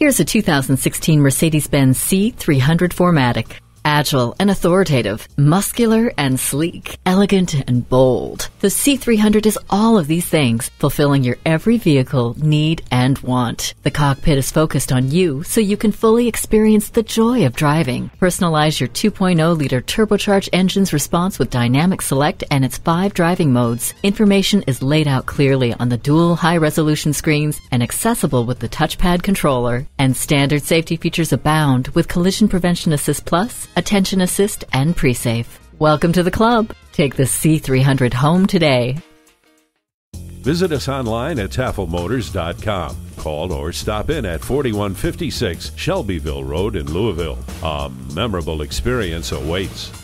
Here's a 2016 Mercedes-Benz C300 4MATIC. Agile and authoritative, muscular and sleek, elegant and bold. The C300 is all of these things, fulfilling your every vehicle need and want. The cockpit is focused on you, so you can fully experience the joy of driving. Personalize your 2.0-liter turbocharged engine's response with Dynamic Select and its 5 driving modes. Information is laid out clearly on the dual high-resolution screens and accessible with the touchpad controller. And standard safety features abound with Collision Prevention Assist Plus, Attention Assist, and Pre-Safe. Welcome to the club. Take the C300 home today. Visit us online at tafelmotors.com. Call or stop in at 4156 Shelbyville Road in Louisville. A memorable experience awaits.